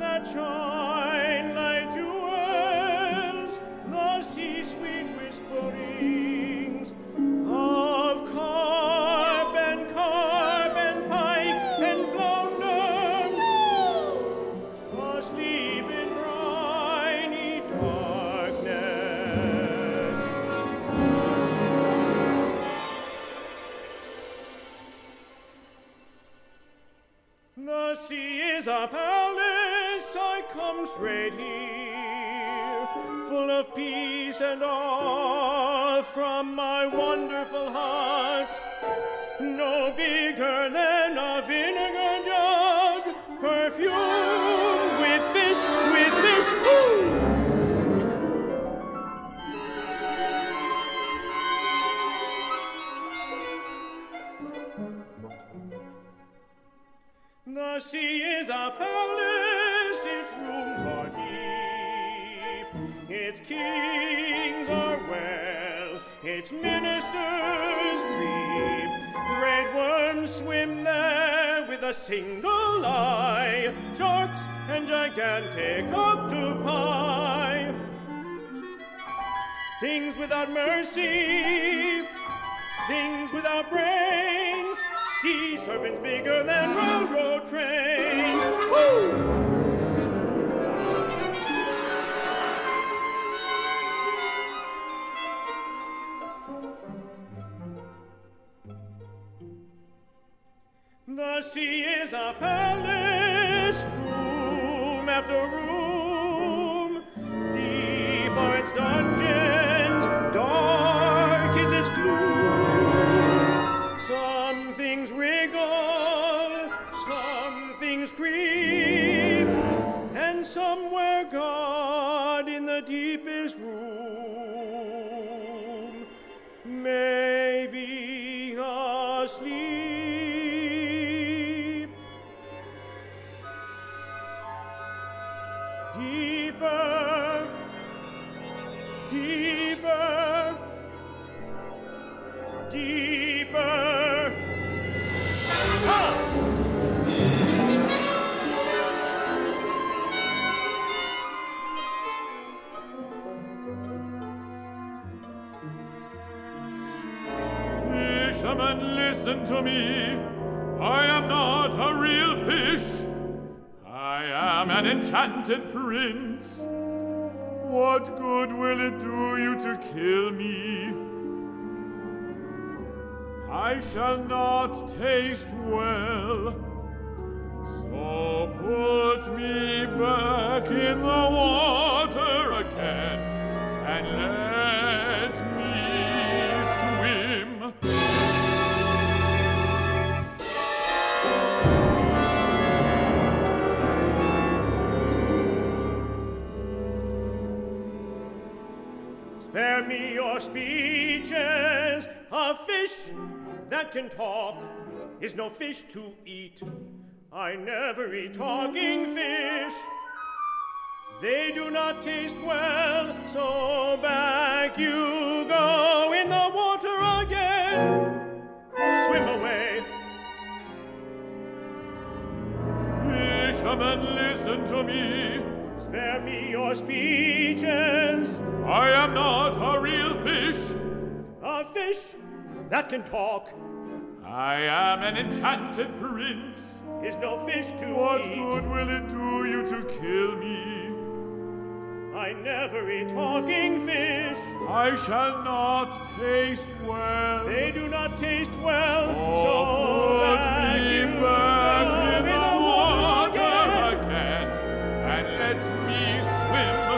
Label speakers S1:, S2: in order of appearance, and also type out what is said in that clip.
S1: that shine like jewels, the sea-sweet whisperings of carp and pike and flounder, asleep in briny darkness. The sea is a palace, I come straight here, full of peace and awe from my wonderful heart. No bigger than a vinegar jug, perfumed with fish, ooh! The sea is a palace, its rooms are deep, its kings are wells, its ministers creep. Great worms swim there with a single eye, sharks and gigantic octopi. Things without mercy, things without brains, sea serpents bigger than railroad trains. Woo! The sea is a palace, room after room. Deep are its dungeons, dark is its gloom. Some things wriggle, some things creep, and somewhere God in the deepest room may be asleep. Deeper, deeper, deeper. Ha! Fisherman, listen to me. I am not a real fish. I am an enchanted prince. What good will it do you to kill me? I shall not taste well. So put me back in the water again and let me swim. Spare me your speeches. A fish that can talk is no fish to eat. I never eat talking fish. They do not taste well, so back you go in the water again. Swim away. Fisherman, listen to me. Spare me your speeches. I am not a real fish. A fish that can talk. I am an enchanted prince. Is no fish to What eat. Good will it do you to kill me? I never eat talking fish. I shall not taste well. They do not taste well. So back you back in the water again and let me swim